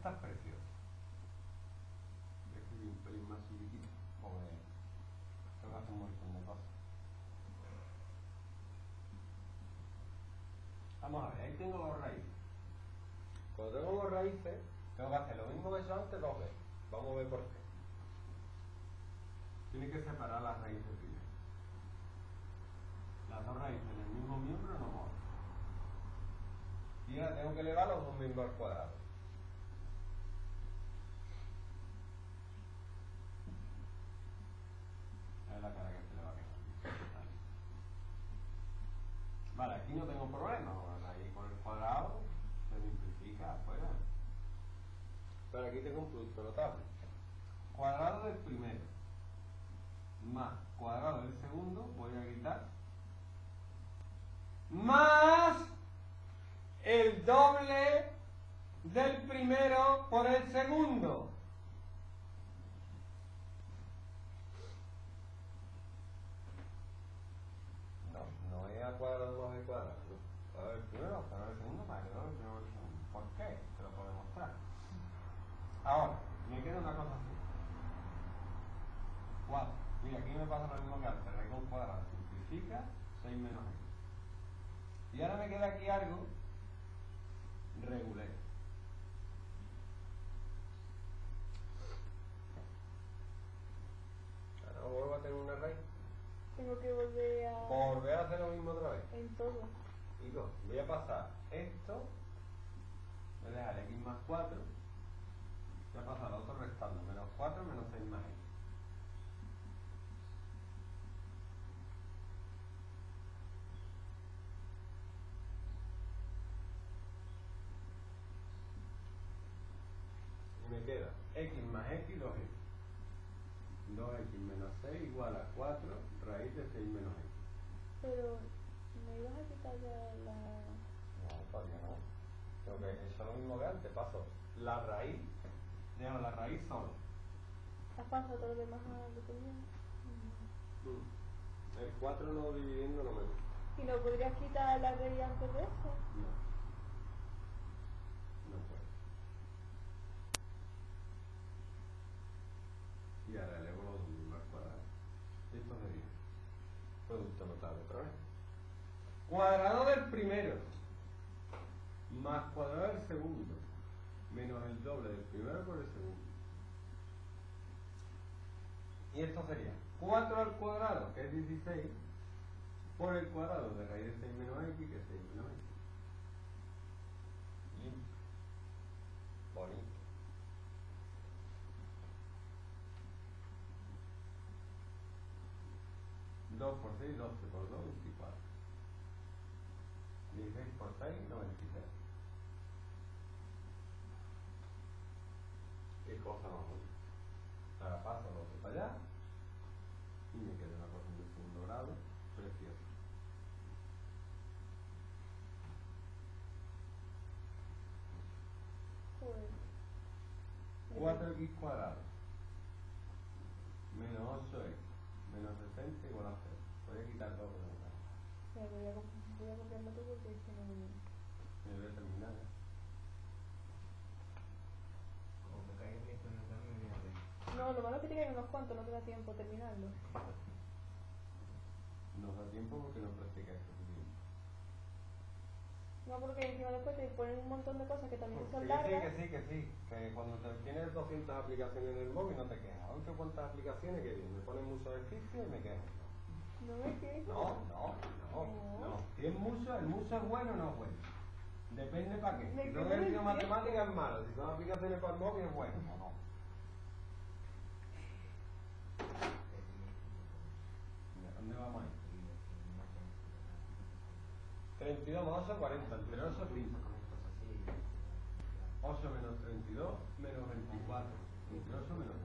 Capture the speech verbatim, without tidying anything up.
Esta es preciosa. Voy a escribir un pelín más chiquitito, porque tengo que hacer un montón de cosas. Vamos a ver, ahí tengo los raíces. Cuando tengo los raíces, tengo que hacer lo mismo que he hecho antes dos veces. Vamos a ver por qué. Tiene que separar las raíces primero. Las dos raíces en el mismo miembro no molan. Y ahora tengo que elevar los dos miembros al cuadrado. Es la cara que se le va a quedar. Vale, aquí no tengo problema. Ahí con el cuadrado se simplifica afuera. Pero aquí tengo un producto notable. Cuadrado del primero más cuadrado del segundo, voy a quitar, más el doble del primero por el segundo. No, no es a cuadrado más el cuadrado. Cuadrado del primero, cuadrado del segundo, más el doble del primero por el segundo. ¿Por qué? Te lo puedo demostrar. Ahora, me queda una cosa así. cuatro. Mira, aquí me pasa lo mismo que antes. Raíz con cuadrado simplifica seis menos x. Y ahora me queda aquí algo regular. Ahora vuelvo a tener una raíz. Tengo que volver a... Volver a hacer lo mismo otra vez. En todo. Digo, voy a pasar esto, voy a dejar x más cuatro, voy a pasar lo otro restando, menos cuatro menos seis más x. Y me queda x más x, dos x. dos x menos seis igual a cuatro raíz de seis menos x. Pero, ¿me ibas a quitar ya la...? No, todavía no. Tengo que echar lo mismo que antes. Paso la raíz, digamos la raíz solo. ¿Has pasado todo lo demás a lo que viene? Mm. El cuatro no dividiendo no me gusta. ¿Y no podrías quitar la raíz antes de eso? No. No puedo. Y ahora elevo los dos miembros al cuadrado. Esto sería producto notable otra vez. Cuadrado del primero más cuadrado del segundo menos el doble del primero por el segundo. Y esto sería cuatro al cuadrado, que es dieciséis, por el cuadrado de raíz de seis menos x, que es seis menos x. Limpio. Bonito. dos por seis, doce por dos, veinticuatro. dieciséis por seis, noventa y seis. Qué cosa más bonita. Ahora paso lo otro para allá y me queda una cosa de segundo grado preciosa. Pues... cuatro x cuadrado menos ocho x menos sesenta igual a cero. Voy a quitar todo de acá. Ya, voy a, voy a copiarlo todo porque es que no me... Me voy a terminar, ¿eh? Como me caiga esto en el camino, me voy a... No, lo malo es que te quedan unos cuantos, no te da tiempo a terminarlo. Nos da tiempo porque no practicáis suficiente. No, porque encima después te ponen un montón de cosas que también son Que sí, largas. que sí, que sí. Que cuando te tienes doscientas aplicaciones en el móvil no te quejas. Aunque cuántas aplicaciones que bien. Me ponen muchos ejercicios y me quejo. No me quejo. No, no, no, no. Si es mucho, el mucho es bueno o no es bueno. Depende para qué. Me Si quedo son ejercicios en matemáticas es malo. Si son aplicaciones para el móvil es bueno. No, no. ¿Dónde vamos a ir? treinta y dos más ocho, cuarenta. Entre ocho, quince. ocho menos treinta y dos menos veinticuatro. Entre ocho menos